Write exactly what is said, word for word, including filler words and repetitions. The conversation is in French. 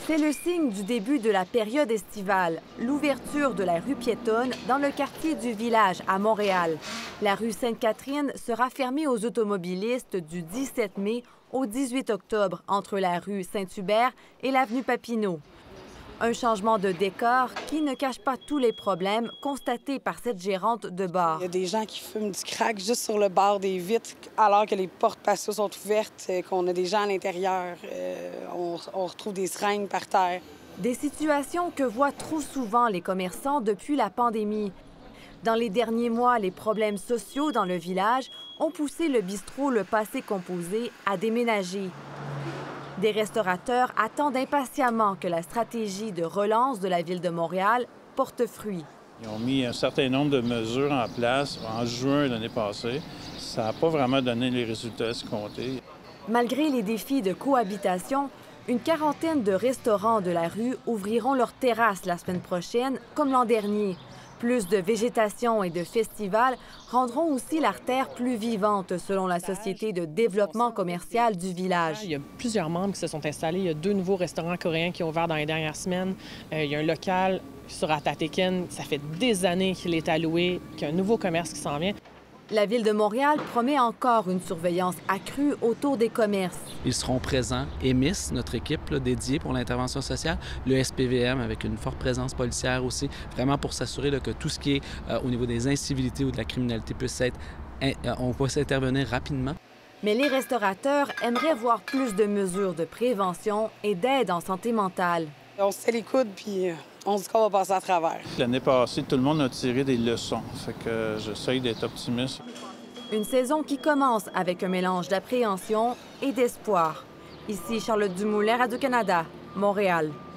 C'est le signe du début de la période estivale, l'ouverture de la rue piétonne dans le quartier du Village à Montréal. La rue Sainte-Catherine sera fermée aux automobilistes du dix-sept mai au dix-huit octobre entre la rue Saint-Hubert et l'avenue Papineau. Un changement de décor qui ne cache pas tous les problèmes constatés par cette gérante de bar. Il y a des gens qui fument du crack juste sur le bord des vitres alors que les portes patio sont ouvertes, qu'on a des gens à l'intérieur. Euh, on, on retrouve des seringues par terre. Des situations que voient trop souvent les commerçants depuis la pandémie. Dans les derniers mois, les problèmes sociaux dans le village ont poussé le bistrot Le Passé Composé à déménager. Des restaurateurs attendent impatiemment que la stratégie de relance de la Ville de Montréal porte fruit. Ils ont mis un certain nombre de mesures en place en juin l'année passée. Ça n'a pas vraiment donné les résultats escomptés. Malgré les défis de cohabitation, une quarantaine de restaurants de la rue ouvriront leurs terrasses la semaine prochaine, comme l'an dernier. Plus de végétation et de festivals rendront aussi l'artère plus vivante, selon la Société de développement commercial du village. Il y a plusieurs membres qui se sont installés. Il y a deux nouveaux restaurants coréens qui ont ouvert dans les dernières semaines. Euh, il y a un local sur Atatéken. Ça fait des années qu'il est alloué, qu'il y a un nouveau commerce qui s'en vient. La Ville de Montréal promet encore une surveillance accrue autour des commerces. Ils seront présents. E M I S, notre équipe là, dédiée pour l'intervention sociale, le S P V M avec une forte présence policière aussi, vraiment pour s'assurer là, que tout ce qui est euh, au niveau des incivilités ou de la criminalité puisse être, euh, on puisse intervenir rapidement. Mais les restaurateurs aimeraient voir plus de mesures de prévention et d'aide en santé mentale. On se serre les coudes puis on se dit qu'on va passer à travers. L'année passée, tout le monde a tiré des leçons. Fait que j'essaye d'être optimiste. Une saison qui commence avec un mélange d'appréhension et d'espoir. Ici Charlotte Dumoulin, Radio-Canada, Montréal.